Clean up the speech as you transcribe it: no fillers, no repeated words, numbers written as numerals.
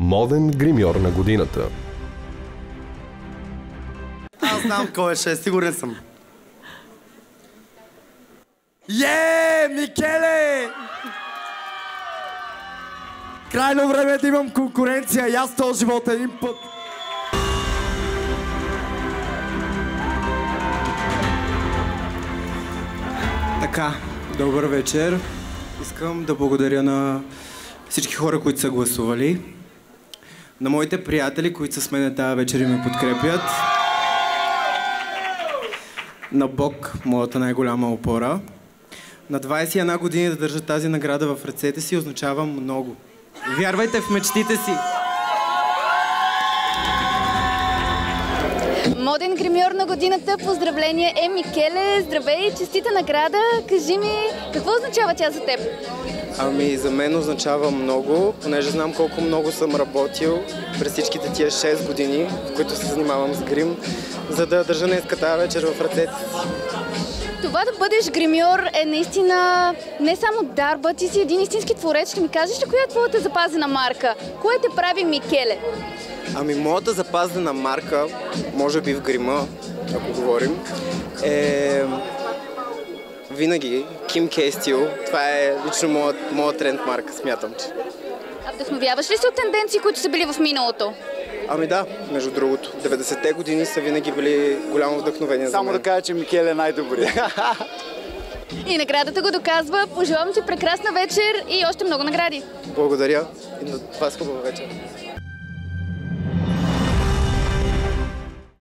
Моден гримьор на годината. Аз знам кой ще е, сигурен съм. Микеле! Крайно време е да имам конкуренция и аз този живот един път. Така, добър вечер. Искам да благодаря на всички хора, които са гласували, на моите приятели, които са с мен тази вечер и ме подкрепят, на Бог, моята най-голяма опора. На 21 години да държа тази награда в ръцете си означава много. Вярвайте в мечтите си! Моден гримьор на годината, поздравление е Микеле, здравей, честита награда. Кажи ми, какво означава тя за теб? Ами за мен означава много, понеже знам колко много съм работил през всичките тия 6 години, в които се занимавам с грим, за да държа днеска тази вечер в ръцете си. Това да бъдеш гримьор е наистина не само дарба, ти си един истински творец. Ще ми кажеш ли коя е твоята запазена марка? Кое те прави Микеле? Ами моята запазена марка, може би в грима, ако говорим, е винаги Kim K Steel. Това е лично моят тренд марка, смятам, че. А вдъхновяваш ли се от тенденции, които са били в миналото? Ами да, между другото. 90-те години са винаги били голямо вдъхновение за мен. Само да кажа, че Микеле е най-добрият. И наградата го доказва. Пожелавам ти прекрасна вечер и още много награди. Благодаря и на вас хубава вечер.